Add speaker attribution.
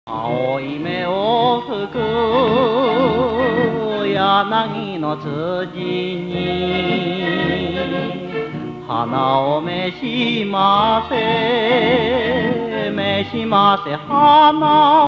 Speaker 1: 青い目を吹く柳の辻に花を召しませ花を